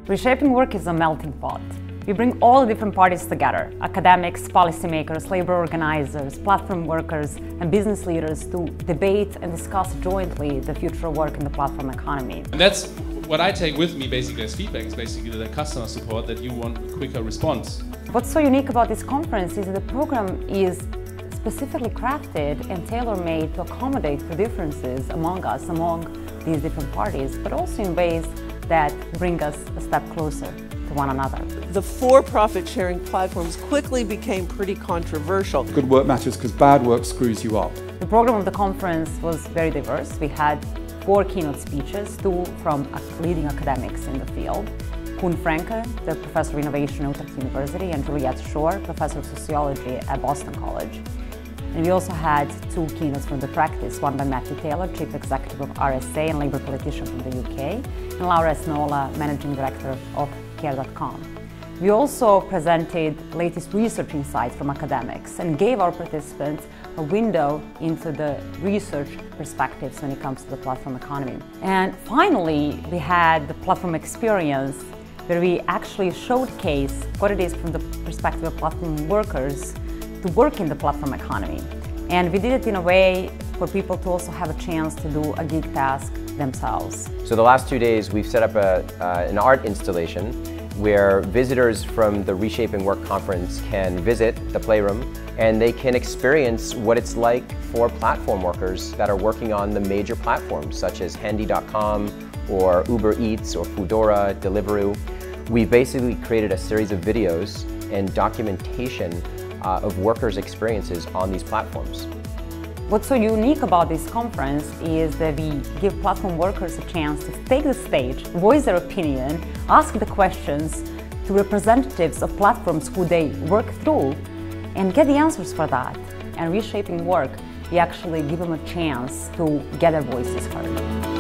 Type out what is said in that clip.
Reshaping Work is a melting pot. We bring all the different parties together: academics, policymakers, labor organizers, platform workers, and business leaders to debate and discuss jointly the future of work in the platform economy. And that's what I take with me basically as feedback, is basically the customer support, that you want a quicker response. What's so unique about this conference is that the program is specifically crafted and tailor-made to accommodate the differences among us, among these different parties, but also in ways that bring us a step closer to one another. The for-profit sharing platforms quickly became pretty controversial. Good work matters because bad work screws you up. The program of the conference was very diverse. We had 4 keynote speeches, 2 from leading academics in the field. Koen Franke, the Professor of Innovation at Utrecht University, and Juliette Shore, Professor of Sociology at Boston College. And we also had 2 keynotes from the practice, one by Matthew Taylor, Chief Executive of RSA and Labour politician from the UK, and Laura Esnola, Managing Director of Care.com. We also presented latest research insights from academics and gave our participants a window into the research perspectives when it comes to the platform economy. And finally, we had the platform experience, where we actually showcase what it is from the perspective of platform workers to work in the platform economy. And we did it in a way for people to also have a chance to do a gig task themselves. So the last 2 days we've set up an art installation where visitors from the Reshaping Work conference can visit the Playroom and they can experience what it's like for platform workers that are working on the major platforms such as Handy.com or Uber Eats or Foodora, Deliveroo. We've basically created a series of videos and documentation of workers' experiences on these platforms. What's so unique about this conference is that we give platform workers a chance to take the stage, voice their opinion, ask the questions to representatives of platforms who they work through, and get the answers for that. And Reshaping Work, we actually give them a chance to get their voices heard.